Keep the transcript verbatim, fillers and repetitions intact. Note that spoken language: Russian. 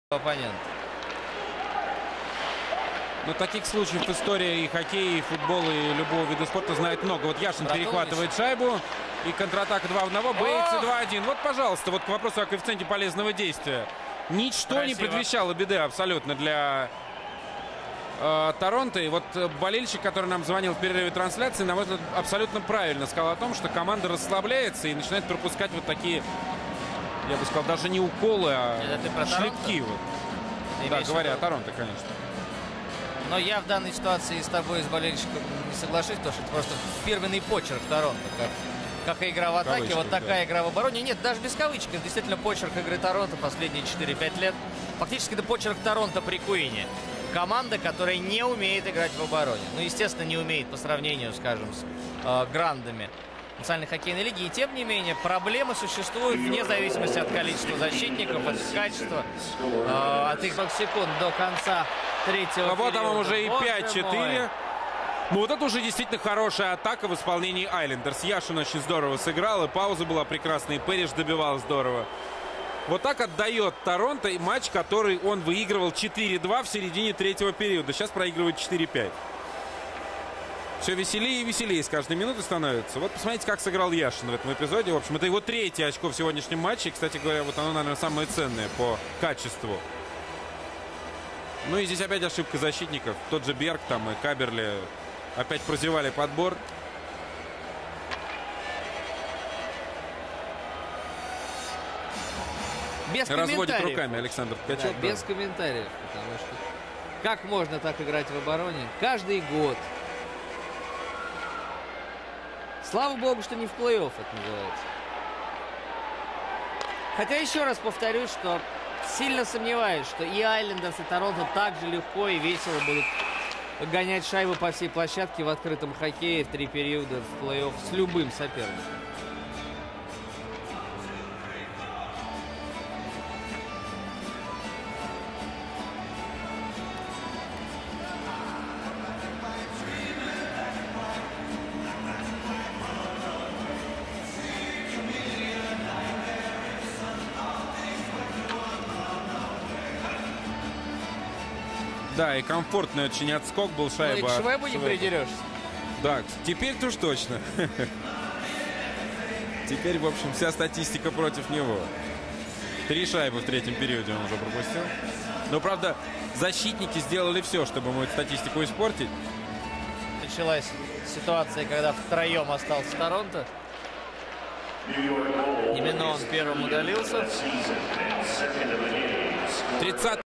оппонент. Но таких случаев в истории и хоккея, и футбола, и любого вида спорта знает много. Вот Яшин Братович перехватывает шайбу. И контратака два в одного. Боится два один. Вот, пожалуйста, вот к вопросу о коэффициенте полезного действия. Ничто Красиво. не предвещало беды абсолютно для э, Торонто. И вот болельщик, который нам звонил в перерыве трансляции, на мой взгляд, абсолютно правильно сказал о том, что команда расслабляется и начинает пропускать вот такие, я бы сказал, даже не уколы, а шлепки. Вот. Да, говоря о Торонто, конечно. Но я в данной ситуации с тобой, с болельщиком, не соглашусь, потому что это просто фирменный почерк Торонто. Как, как и игра в атаке, кавычках, вот такая да. игра в обороне. Нет, даже без кавычек. Это действительно почерк игры Торонто последние четыре-пять лет. Фактически это почерк Торонто при Куине. Команда, которая не умеет играть в обороне. Ну, естественно, не умеет по сравнению, скажем, с э, грандами Национальной хоккейной лиги. И тем не менее, проблемы существуют вне зависимости от количества защитников, от качества, э, от их секунд до конца третьего. А вот там уже и пять четыре. Ну вот это уже действительно хорошая атака в исполнении Айлендерс. Яшин очень здорово сыграл, и пауза была прекрасная, и Пэриш добивал здорово. Вот так отдает Торонто матч, который он выигрывал четыре-два в середине третьего периода. Сейчас проигрывает четыре-пять. Все веселее и веселее с каждой минуты становится. Вот посмотрите, как сыграл Яшин в этом эпизоде. В общем, это его третье очко в сегодняшнем матче. И, кстати говоря, вот оно, наверное, самое ценное по качеству. Ну и здесь опять ошибка защитников. Тот же Берг там и Каберли опять прозевали подбор. Без Разводит руками Александр Ткачев. Да, без комментариев. Потому что как можно так играть в обороне? Каждый год. Слава богу, что не в плей-офф это называется. Хотя еще раз повторюсь, что сильно сомневаюсь, что и Айлендерс, и Торонто так же легко и весело будут гонять шайбу по всей площадке в открытом хоккее в три периода в плей-офф с любым соперником. Да, и комфортный очень отскок был шайба. Ну, и к Швебу не придерешься. Да, теперь-то уж точно. Теперь, в общем, вся статистика против него. Три шайбы в третьем периоде он уже пропустил. Но, правда, защитники сделали все, чтобы ему эту статистику испортить. Началась ситуация, когда втроем остался Торонто. Именно он первым удалился. тридцать